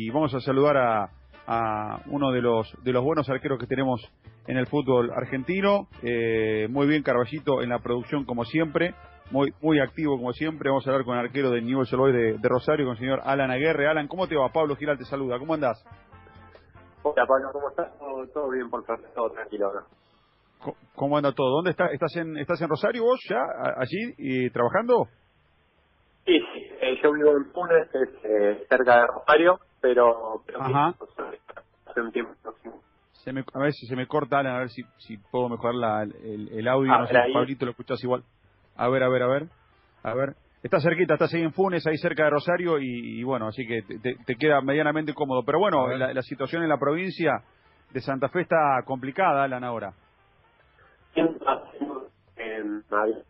y vamos a saludar a uno de los buenos arqueros que tenemos en el fútbol argentino. Muy bien, Carballito en la producción como siempre, muy activo como siempre. Vamos a hablar con el arquero del Newell's Old Boys de Rosario, con el señor Alan Aguerre. Alan, ¿cómo te va? Pablo Giral te saluda, ¿cómo andás? Hola Pablo, ¿cómo estás? Todo bien, por favor, todo tranquilo ahora. ¿Cómo anda todo? ¿Dónde estás? ¿Estás en Rosario vos ya, allí, y trabajando? Sí, yo vivo en Funes, cerca de Rosario, pero Ajá. hace un tiempo. A ver si se me corta, Alan, a ver si puedo mejorar el audio. No sé, Ahí. Pablito, ¿lo escuchás igual? A ver. Estás cerquita, estás ahí en Funes, ahí cerca de Rosario, y bueno, así que te queda medianamente cómodo. Pero bueno, la situación en la provincia de Santa Fe está complicada, Alan, ahora. En Navidad,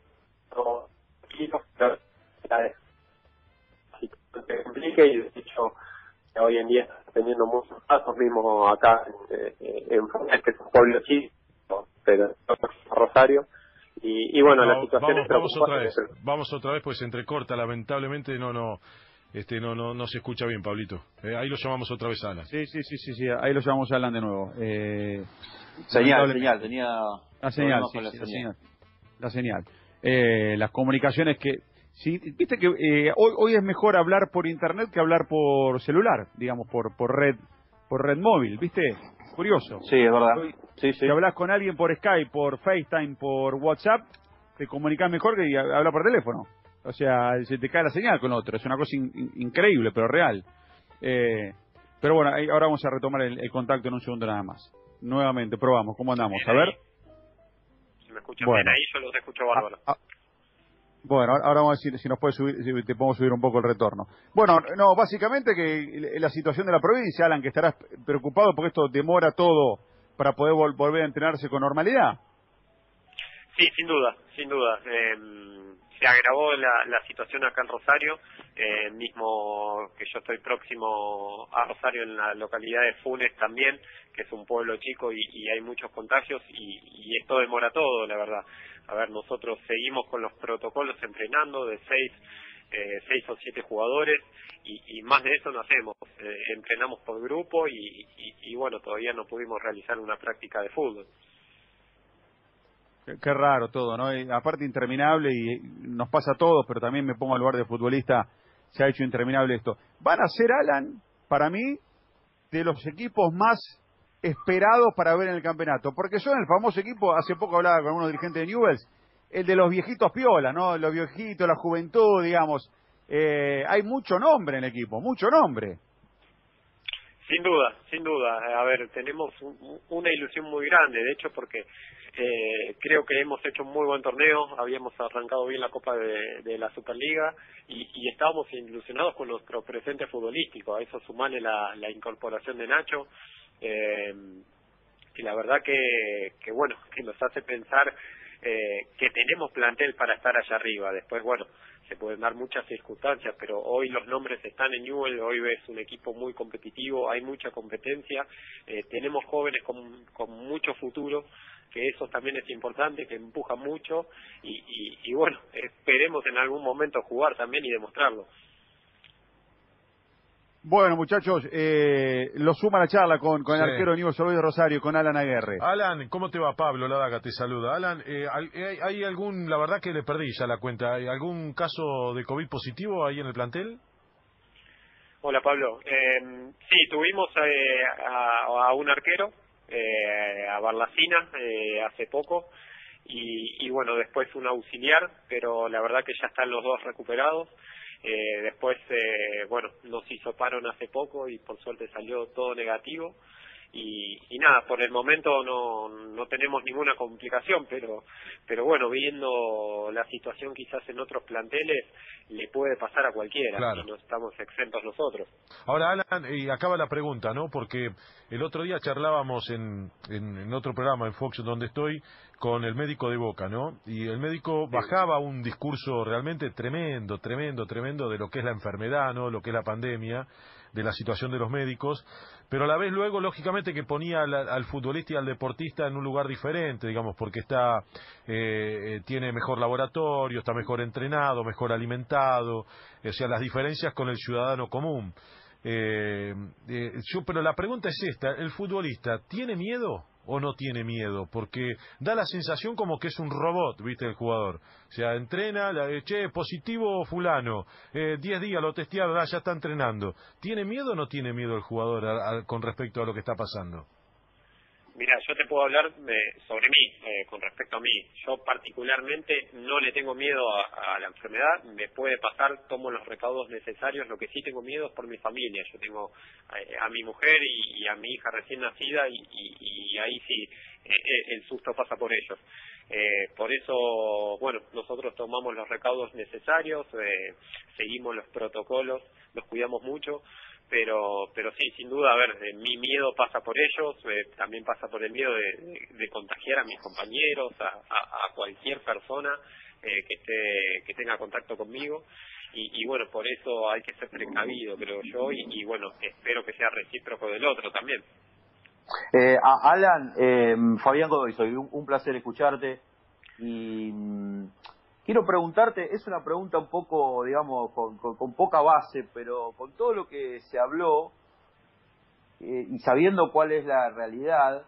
se complica y de hecho hoy en día está teniendo muchos casos, mismo acá en Funes, que es un pueblo chico, pero Rosario. Y bueno, la situación es preocupante. Vamos otra vez, pues se entrecorta, lamentablemente no se escucha bien, Pablito. Ahí lo llamamos otra vez a Alan. Sí, ahí lo llamamos a Alan de nuevo. Señal, tenía la señal, la señal. Las comunicaciones que... Sí, viste que hoy es mejor hablar por internet que hablar por celular, digamos, por red móvil, ¿viste? Curioso. Sí, es verdad. Sí. Si hablas con alguien por Skype, por FaceTime, por WhatsApp, te comunicas mejor que hablar por teléfono. O sea, se te cae la señal con otro. Es una cosa increíble, pero real. Pero bueno, ahora vamos a retomar el contacto en un segundo nada más. Nuevamente, probamos. ¿Cómo andamos? A ver. Si me escuchan bien ahí, yo los escucho bárbaro. Bueno, ahora vamos a ver si nos puede subir, si te podemos subir un poco el retorno. Bueno, no, básicamente que la situación de la provincia, Alan, que estarás preocupado porque esto demora todo para poder volver a entrenarse con normalidad. Sí, sin duda. Se agravó la situación acá en Rosario, mismo que yo estoy próximo a Rosario, en la localidad de Funes también, que es un pueblo chico y hay muchos contagios y esto demora todo, la verdad. A ver, nosotros seguimos con los protocolos entrenando de 6 o 7 jugadores y más de eso no hacemos. Entrenamos por grupo y bueno, todavía no pudimos realizar una práctica de fútbol. Qué raro todo, ¿no? Y aparte interminable y nos pasa a todos, pero también me pongo al lugar de futbolista, se ha hecho interminable esto. Van a ser, Alan, para mí, de los equipos más esperados para ver en el campeonato, porque son el famoso equipo, hace poco hablaba con unos dirigentes de Newell's, el de los viejitos piola, ¿no? Los viejitos, la juventud, digamos. Hay mucho nombre en el equipo, mucho nombre. Sin duda. A ver, tenemos una ilusión muy grande, de hecho, porque creo que hemos hecho un muy buen torneo, habíamos arrancado bien la Copa de la Superliga y estábamos ilusionados con nuestro presente futbolístico. A eso sumarle la incorporación de Nacho, y la verdad que bueno, que nos hace pensar que tenemos plantel para estar allá arriba. Después, bueno, se pueden dar muchas circunstancias, pero hoy los nombres están en Newell's, hoy ves un equipo muy competitivo, hay mucha competencia, tenemos jóvenes con mucho futuro, que eso también es importante, que empujan mucho y bueno, esperemos en algún momento jugar también y demostrarlo. Bueno, muchachos, lo suma la charla con el arquero de Newell's Old Boys de Rosario, con Alan Aguerre. Alan, ¿cómo te va? Pablo Ladaga te saluda. Alan, ¿hay algún, la verdad que le perdí ya la cuenta, ¿hay algún caso de COVID positivo ahí en el plantel? Hola, Pablo. Sí, tuvimos a un arquero, a Barlacina, hace poco, y bueno, después un auxiliar, pero la verdad que ya están los dos recuperados. Después, bueno, nos hisoparon hace poco y por suerte salió todo negativo y nada, por el momento no tenemos ninguna complicación, pero bueno, viendo la situación quizás en otros planteles le puede pasar a cualquiera, claro, y no estamos exentos nosotros. Ahora, Alan, y acaba la pregunta, ¿no? Porque el otro día charlábamos en otro programa en Fox donde estoy con el médico de Boca, ¿no? Y el médico bajaba un discurso realmente tremendo de lo que es la enfermedad, ¿no? Lo que es la pandemia, de la situación de los médicos, pero a la vez luego, lógicamente, que ponía al futbolista y al deportista en un lugar diferente, digamos, porque tiene mejor laboratorio, está mejor entrenado, mejor alimentado, o sea, las diferencias con el ciudadano común. Pero la pregunta es esta, ¿el futbolista tiene miedo o no tiene miedo? Porque da la sensación como que es un robot, ¿viste? El jugador. O sea, entrena, positivo fulano, 10 días lo testearon, ya está entrenando. ¿Tiene miedo o no tiene miedo el jugador con respecto a lo que está pasando? Mira, yo te puedo hablar sobre mí, con respecto a mí. Yo particularmente no le tengo miedo a la enfermedad, me puede pasar, tomo los recaudos necesarios, lo que sí tengo miedo es por mi familia. Yo tengo a mi mujer y a mi hija recién nacida y ahí sí el susto pasa por ellos. Por eso, bueno, nosotros tomamos los recaudos necesarios, seguimos los protocolos, los cuidamos mucho. Pero sí, sin duda, a ver, mi miedo pasa por ellos, también pasa por el miedo de contagiar a mis compañeros, a cualquier persona que tenga contacto conmigo, y bueno, por eso hay que ser precavido, creo yo, y bueno, espero que sea recíproco del otro también. Alan, Fabián Godoy, soy un placer escucharte, y quiero preguntarte, es una pregunta un poco, digamos, con poca base, pero con todo lo que se habló y sabiendo cuál es la realidad,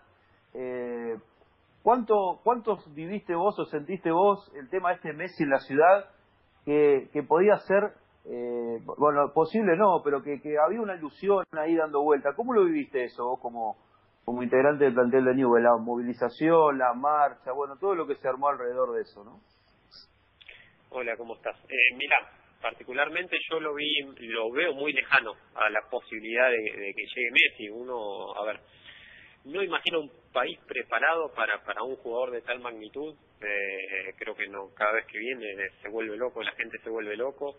¿cuántos viviste vos o sentiste vos el tema de este Messi en la ciudad que podía ser, bueno, posible no, pero que había una ilusión ahí dando vuelta? ¿Cómo lo viviste eso vos como integrante del plantel de Newell's, la movilización, la marcha, bueno, todo lo que se armó alrededor de eso, ¿no? Hola, ¿cómo estás? Mira, particularmente yo lo veo muy lejano a la posibilidad de que llegue Messi. Uno, a ver, no imagino un país preparado para un jugador de tal magnitud. Creo que no, cada vez que viene se vuelve loco, la gente se vuelve loco.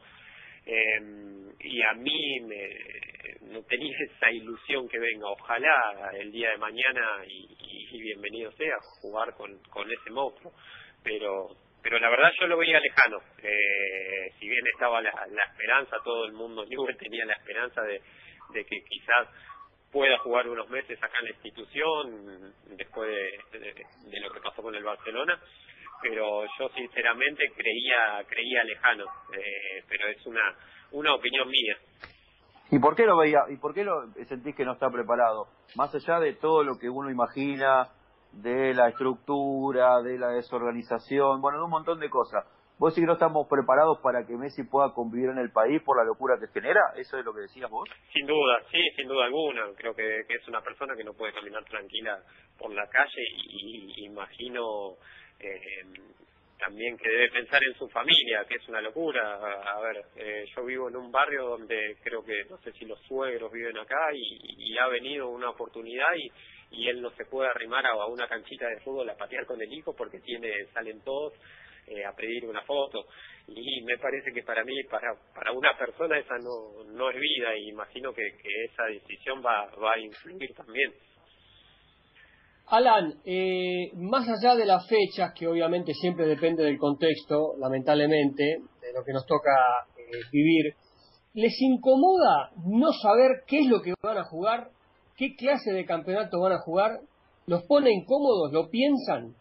Y a mí no tenía esa ilusión que venga. Ojalá el día de mañana y bienvenido sea jugar con ese monstruo, pero la verdad yo lo veía lejano. Si bien estaba la esperanza, todo el mundo Newell's tenía la esperanza de que quizás pueda jugar unos meses acá en la institución después de lo que pasó con el Barcelona, pero yo sinceramente creía lejano, pero es una opinión mía. ¿Y por qué lo veía? ¿Y por qué lo sentís que no está preparado? Más allá de todo lo que uno imagina, de la estructura, de la desorganización, bueno, de un montón de cosas. ¿Vos sí que no estamos preparados para que Messi pueda convivir en el país por la locura que genera? ¿Eso es lo que decías vos? Sin duda, sí, sin duda alguna. Creo que es una persona que no puede caminar tranquila por la calle y imagino también que debe pensar en su familia, que es una locura. A ver, yo vivo en un barrio donde creo que, no sé si los suegros viven acá y ha venido una oportunidad y él no se puede arrimar a una canchita de fútbol a patear con el hijo porque salen todos a pedir una foto, y me parece que para mí, para una persona esa no es vida, y imagino que esa decisión va a influir también. Alan, más allá de las fechas, que obviamente siempre depende del contexto, lamentablemente, de lo que nos toca vivir, ¿les incomoda no saber qué es lo que van a jugar? ¿Qué clase de campeonato van a jugar? ¿Los pone incómodos? ¿Lo piensan?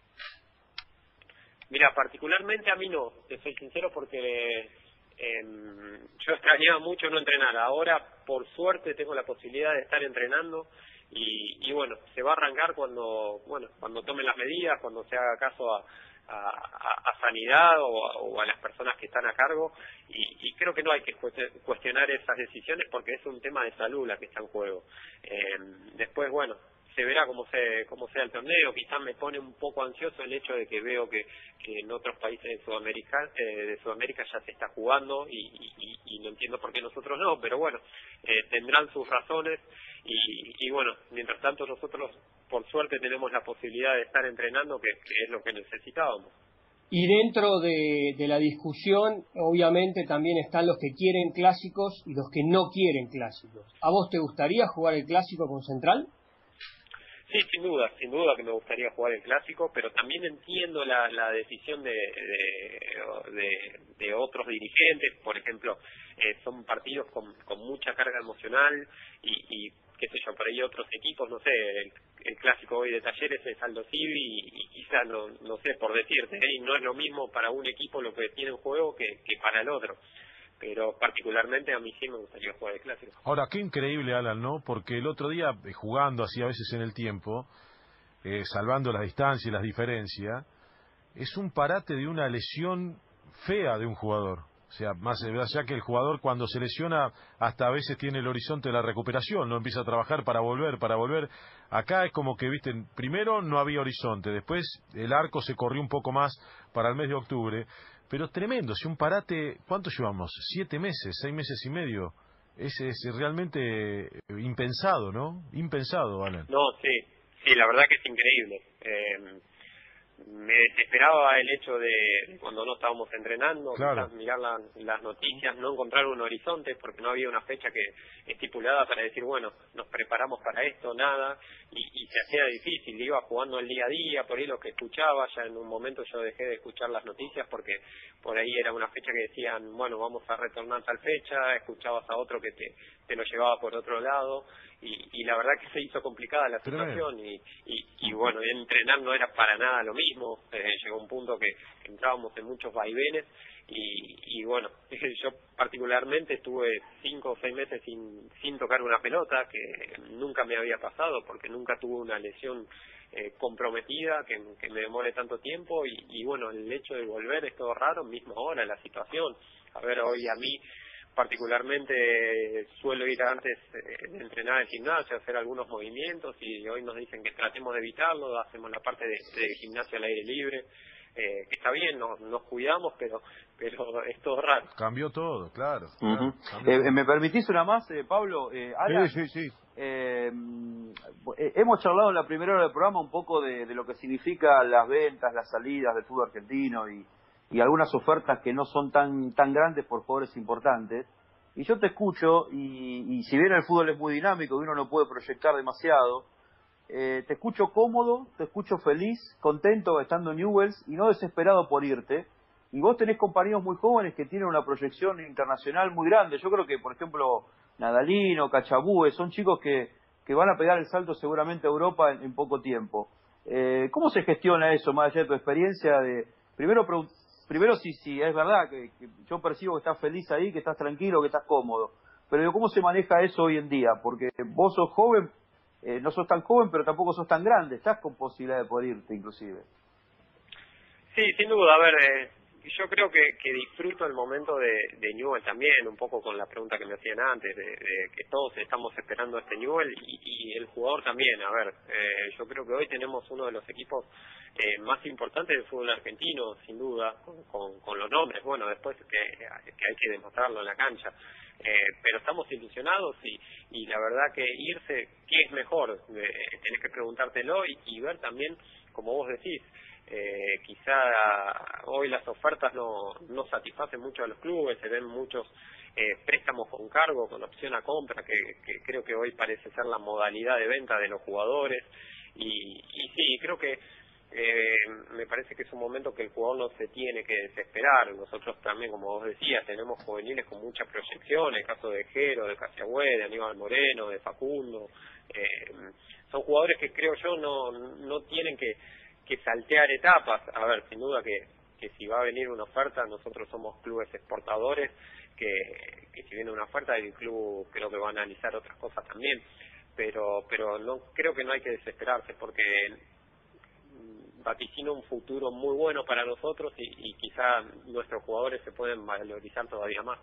Mira, particularmente a mí no, te soy sincero, porque yo extrañaba mucho no entrenar. Ahora, por suerte, tengo la posibilidad de estar entrenando y bueno, se va a arrancar cuando tomen las medidas, cuando se haga caso a sanidad o a las personas que están a cargo, y creo que no hay que cuestionar esas decisiones porque es un tema de salud la que está en juego. Después, bueno, se verá cómo sea el torneo. Quizás me pone un poco ansioso el hecho de que veo que en otros países de Sudamérica ya se está jugando y no entiendo por qué nosotros no, pero bueno, tendrán sus razones y bueno, mientras tanto nosotros por suerte tenemos la posibilidad de estar entrenando, que es lo que necesitábamos. Y dentro de la discusión, obviamente también están los que quieren clásicos y los que no quieren clásicos. ¿A vos te gustaría jugar el clásico con Central? Sí, sin duda que me gustaría jugar el clásico, pero también entiendo la decisión de otros dirigentes. Por ejemplo, son partidos con mucha carga emocional y qué sé yo, por ahí otros equipos, no sé, el clásico hoy de Talleres es Aldo Civi y quizás no sé, por decirte, no es lo mismo para un equipo lo que tiene en juego que para el otro. pero particularmente a mí sí me gustaría jugar el Clásico. Ahora, qué increíble, Alan, ¿no? Porque el otro día, jugando así a veces en el tiempo, salvando las distancias y las diferencias, es un parate de una lesión fea de un jugador. O sea, más allá que el jugador cuando se lesiona hasta a veces tiene el horizonte de la recuperación, no empieza a trabajar para volver. Acá es como que, viste, primero no había horizonte, después el arco se corrió un poco más para el mes de octubre, pero tremendo, si un parate, ¿cuánto llevamos? 7 meses, 6 meses y medio. Es realmente impensado, ¿no? Impensado, Alan. No, sí, la verdad que es increíble. Me desesperaba el hecho de cuando no estábamos entrenando, claro, quizás mirar las noticias, no encontrar un horizonte porque no había una fecha que estipulada para decir, bueno, nos preparamos para esto, nada, y se hacía difícil, iba jugando el día a día, por ahí lo que escuchaba, ya en un momento yo dejé de escuchar las noticias porque por ahí era una fecha que decían, bueno, vamos a retornar tal fecha, escuchabas a otro que te lo llevaba por otro lado, y la verdad que se hizo complicada la situación, y bueno, entrenar no era para nada lo mismo, llegó un punto que entrábamos en muchos vaivenes, y bueno, yo particularmente estuve 5 o 6 meses sin tocar una pelota, que nunca me había pasado, porque nunca tuve una lesión comprometida que me demore tanto tiempo, y bueno, el hecho de volver es todo raro, mismo ahora la situación. A ver, hoy a mí particularmente suelo ir antes de entrenar al gimnasio, hacer algunos movimientos, y hoy nos dicen que tratemos de evitarlo, hacemos la parte de gimnasio al aire libre, que está bien, nos cuidamos, pero es todo raro. Cambió todo, claro. ¿Me permitís una más, Pablo? Alan, Sí. Hemos charlado en la primera hora del programa un poco de lo que significa las ventas, las salidas del fútbol argentino y algunas ofertas que no son tan grandes por jugadores importantes. Y yo te escucho, y si bien el fútbol es muy dinámico y uno no puede proyectar demasiado, te escucho cómodo, te escucho feliz, contento estando en Newell's y no desesperado por irte. Y vos tenés compañeros muy jóvenes que tienen una proyección internacional muy grande. Yo creo que, por ejemplo, Nadalino, Cachabue, son chicos que van a pegar el salto seguramente a Europa en poco tiempo. ¿Cómo se gestiona eso, más allá de tu experiencia? Primero si es verdad que yo percibo que estás feliz ahí, que estás tranquilo, que estás cómodo. Pero digo, ¿cómo se maneja eso hoy en día? Porque vos sos joven, no sos tan joven, pero tampoco sos tan grande. Estás con posibilidad de poder irte, inclusive. Sí, sin duda. A ver, yo creo que disfruto el momento de Newell también, un poco con la pregunta que me hacían antes, de que todos estamos esperando este Newell y el jugador también. A ver, yo creo que hoy tenemos uno de los equipos más importantes del fútbol argentino, sin duda, con los nombres. Bueno, después que hay que demostrarlo en la cancha. Pero estamos ilusionados y la verdad que irse, ¿qué es mejor? Tenés que preguntártelo y ver también, como vos decís, quizá hoy las ofertas no satisfacen mucho a los clubes, se ven muchos préstamos con cargo, con opción a compra, que creo que hoy parece ser la modalidad de venta de los jugadores, y sí, creo que me parece que es un momento que el jugador no se tiene que desesperar. Nosotros también, como vos decías, tenemos juveniles con mucha proyección, el caso de Jero, de Casiagüe, de Aníbal Moreno, de Facundo, son jugadores que creo yo no tienen que saltear etapas. A ver, sin duda que si va a venir una oferta, nosotros somos clubes exportadores, que si viene una oferta el club creo que va a analizar otras cosas también, pero no creo que no hay que desesperarse, porque vaticina un futuro muy bueno para nosotros y quizá nuestros jugadores se pueden valorizar todavía más.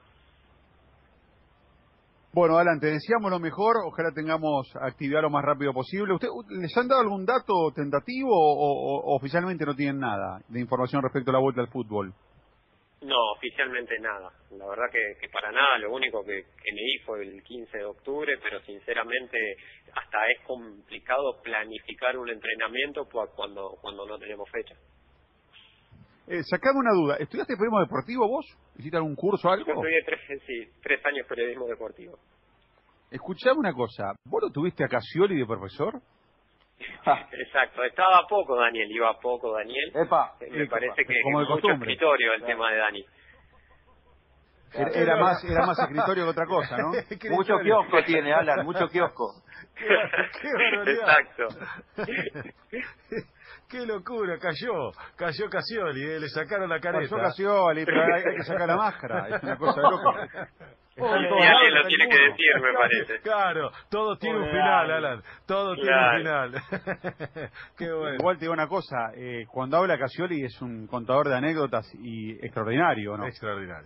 Bueno, Alan, te deseamos lo mejor, ojalá tengamos actividad lo más rápido posible. ¿Les han dado algún dato tentativo o oficialmente no tienen nada de información respecto a la vuelta al fútbol? No, oficialmente nada. La verdad que para nada. Lo único que leí fue el 15 de octubre, pero sinceramente hasta es complicado planificar un entrenamiento cuando no tenemos fecha. Sacame una duda, ¿estudiaste periodismo deportivo vos? ¿Hiciste algún curso o algo? Yo estudié 3 años periodismo deportivo. Escuchame una cosa, ¿vos lo tuviste a Casioli de profesor? Exacto, iba poco Daniel. Epa, Me parece que es como de mucho costumbre. escritorio el tema de Dani. Era más escritorio que otra cosa, ¿no? Mucho kiosco tiene, Alan, mucho kiosco. Qué barbaridad. Exacto. Qué locura, cayó Casioli, le sacaron la careta. Pasó Casioli, pero hay que sacar la máscara, es una cosa de loco. Y alguien lo tiene que decir, me parece. Claro, todo tiene un final, Alan, todo tiene un final. Qué bueno. Igual te digo una cosa, cuando habla Casioli es un contador de anécdotas y extraordinario, ¿no?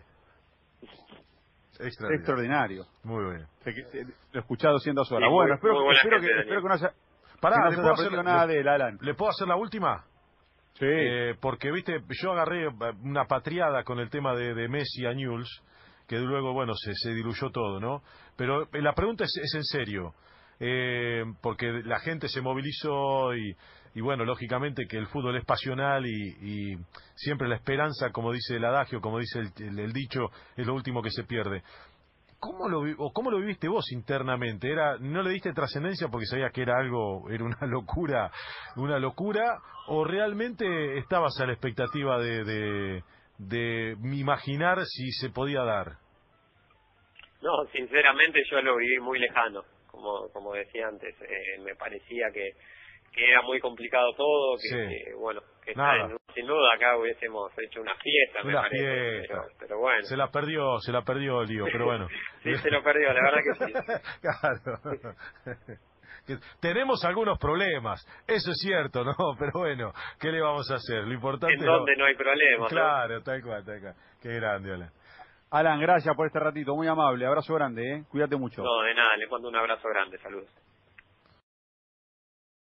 Extraordinario. Muy bien. Lo he escuchado 200 horas. Sí, bueno, espero que no haya... Pará, que no ¿le se puedo haya hacer aprendido nada de él, Alan. ¿Le puedo hacer la última? Sí. Porque, viste, yo agarré una patriada con el tema de Messi a Newell's, que luego, bueno, se diluyó todo, ¿no? Pero la pregunta es en serio, porque la gente se movilizó y bueno, lógicamente que el fútbol es pasional y siempre la esperanza, como dice el adagio, como dice el dicho, es lo último que se pierde. ¿Cómo lo viviste vos internamente? ¿No le diste trascendencia porque sabías que era una locura, o realmente estabas a la expectativa de imaginar si se podía dar? No, sinceramente yo lo viví muy lejano, como decía antes. Me parecía que era muy complicado todo, que bueno, que sin duda acá hubiésemos hecho una fiesta, me parece. Pero bueno. Se la perdió el lío, pero bueno. Sí, se lo perdió, la verdad que sí. Claro. Tenemos algunos problemas, eso es cierto, ¿no? Pero bueno, ¿qué le vamos a hacer? Lo importante ¿En dónde no hay problemas? Claro, ¿no? tal cual. Qué grande, Alan. Alan, gracias por este ratito, muy amable. Abrazo grande, ¿eh? Cuídate mucho. No, de nada, le mando un abrazo grande, saludos.